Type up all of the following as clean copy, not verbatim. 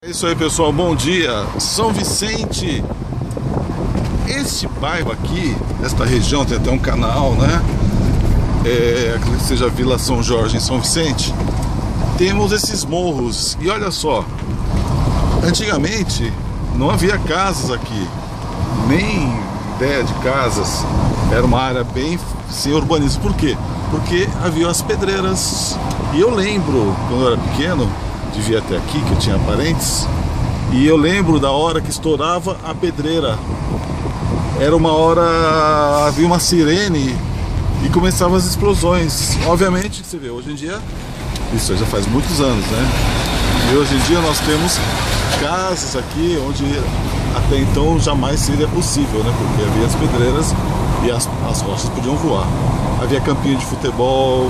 É isso aí, pessoal, bom dia. São Vicente. Este bairro aqui, esta região, tem até um canal, né? Acredito que seja Vila São Jorge em São Vicente. Temos esses morros. E olha só, antigamente não havia casas aqui, nem ideia de casas. Era uma área bem sem urbanismo. Por quê? Porque havia as pedreiras. E eu lembro, quando eu era pequeno, devia até aqui, que eu tinha parentes, e eu lembro da hora que estourava a pedreira. Era uma hora, havia uma sirene e começavam as explosões. Obviamente, você vê, hoje em dia, isso já faz muitos anos, né? E hoje em dia nós temos casas aqui onde até então jamais seria possível, né? Porque havia as pedreiras e as rochas podiam voar. Havia campinho de futebol.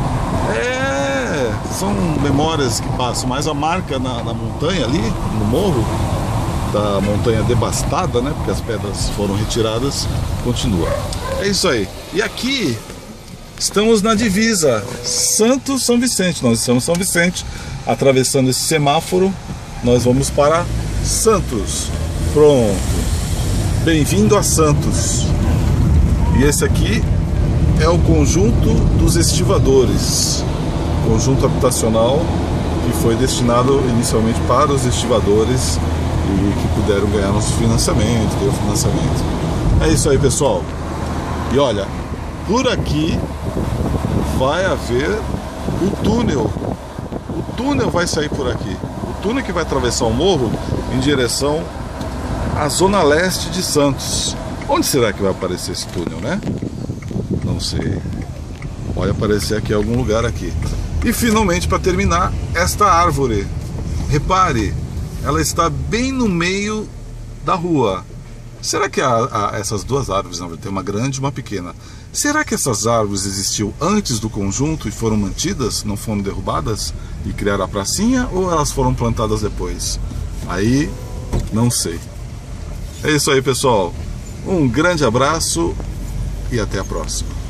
São memórias que passam, mas a marca na montanha ali, no morro, da montanha devastada, né? Porque as pedras foram retiradas, continua. É isso aí. E aqui estamos na divisa Santos São Vicente. Nós estamos em São Vicente, atravessando esse semáforo, nós vamos para Santos. Pronto. Bem-vindo a Santos. E esse aqui é o conjunto dos estivadores. Conjunto habitacional que foi destinado inicialmente para os estivadores e que puderam ganhar nosso financiamento, ter o financiamento. É isso aí, pessoal. E olha, por aqui vai haver o túnel. O túnel vai sair por aqui. O túnel que vai atravessar o morro em direção à zona leste de Santos. Onde será que vai aparecer esse túnel, né? Não sei. Pode aparecer aqui em algum lugar aqui. E finalmente, para terminar, esta árvore. Repare, ela está bem no meio da rua. Será que essas duas árvores, não, tem uma grande e uma pequena. Será que essas árvores existiam antes do conjunto e foram mantidas, não foram derrubadas e criaram a pracinha, ou elas foram plantadas depois? Aí, não sei. É isso aí, pessoal. Um grande abraço e até a próxima.